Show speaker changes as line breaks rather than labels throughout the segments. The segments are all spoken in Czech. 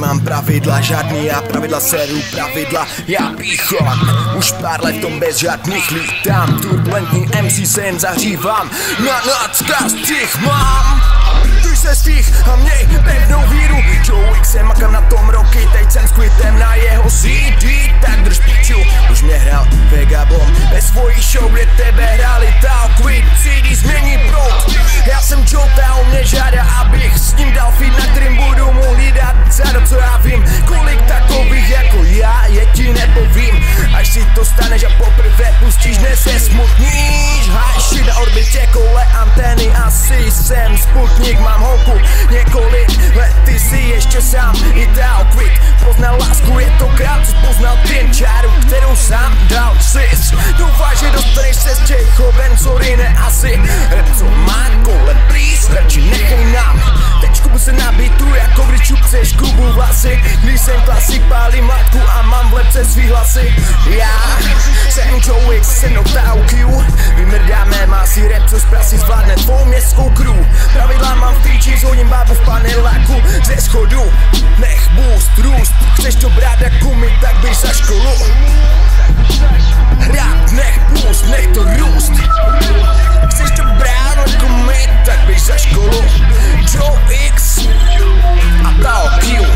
nemám pravidla žádný, já pravidla seru, pravidla já píchovat. Už pár let v tom bez žádných lítám, turbulentní MC se jen zahřívám, na nadkastích mám. Drž se svých a měj pevnou víru, Joe X jsem makal na tom roky, teď jsem s Quitem na jeho CD, tak drž píču. Už mě hrál Vegabom, ve svojí show je tebe hráli Tao Quit, CD změní proud. Já jsem Joe, Tao mě žádá, abych s ním dal feed, na kterým budu mu hlídat zádo, co já vím. Kolik takových jako já je ti nepovím, až si to staneš a poprvé pustíš, se smutníš. Hajši na orbitě koule antény, asi jsem Sputnik, mám holku několik let, ty si ještě sám. I Tao Quit poznal lásku, je to král, co poznal ten čáru, kterou sám dal sis. Doufáš, že dostaneš se z Čechoven, sorry ne asi. Rap co má koule, please, radši nechej nám tečku se nabítu, jako když čupceš Kubu vlasy. Když jsem klasik, pálím látku a mám v lepce svý hlasy. Já jsem Joe X, se mnou Tao Q, vymrdáme masy, rap co z prasy zvládne tvou městskou crew. Pravidla mám v týči, zhodím bábu v paneláku ze schodu. Nech boost, růst, chceš to brát jako my, tak běž za školu. Rap, nech boost, nech to růst. Chceš to brát jako my, tak běž za školu. Joe X a Tao Q.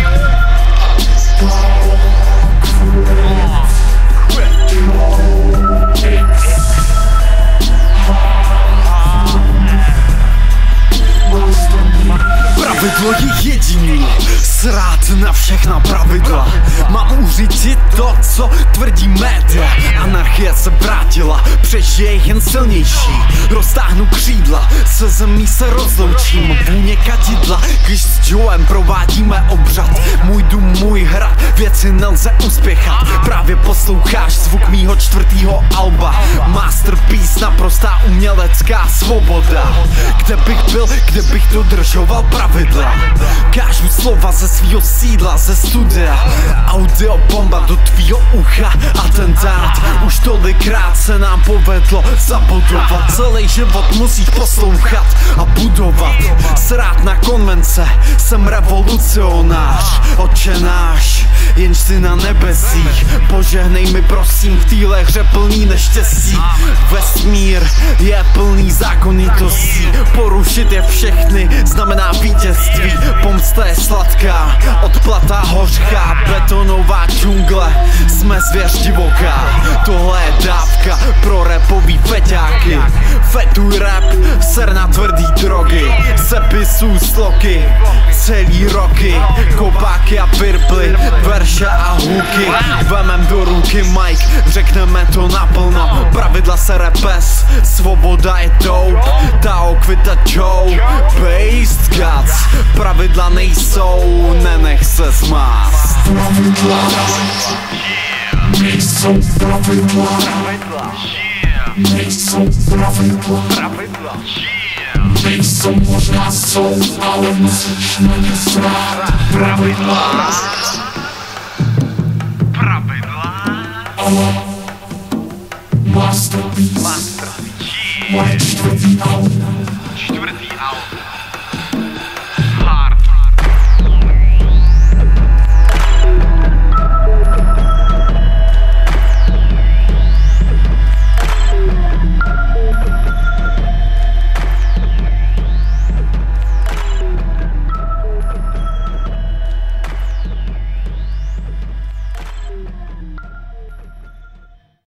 Pravidlo je jediný, srát na všechna pravidla. Mám uřídit to, co tvrdí média. Anarchie se vrátila, přežije jen silnější. Roztáhnu křídla, se zemí se rozloučím. Vůně kadidla, když s Joem provádíme obřad. Můj dům, můj hrad, věci nelze uspěchat. Právě posloucháš zvuk mýho 4. alba. Masterpiece, naprostá umělecká svoboda. Kde bych byl, kde bych dodržoval pravidla. Kážu slova ze svýho sídla, ze studia. Audio bomba do tvýho ucha. Atentát, už tolikrát se nám povedlo zabudovat. Celý život musíš poslouchat a budovat. Srát na konvence, jsem revolucionář. Otče náš, jenž jsi na nebesích, požehnej mi prosím v téhle hře plný neštěstí. Vesmír je plný zákonitostí, porušit je všechny znamená vítězství. Pomsta je sladká, odplata hořká, betonová džungle, jsme zvěř divoká. Tohle je dávka pro rapový feťáky. Fetuj rap, ser na tvrdý drogy, sepisuj sloky, celý roky, kopáky a pirply, verše a hůky. Vemem do ruky mic, řekneme to naplno. Pravidla se repes, svoboda je dope. Tao Quit a Joe, Based Guts. Pravidla nejsou, nenech se zmást.
Nejsou pravidla. Nejsou pravidla. Nejsou, možná jsou, ale musíš na ně srát. Pravidla. Masterpiece. Moje 4. album.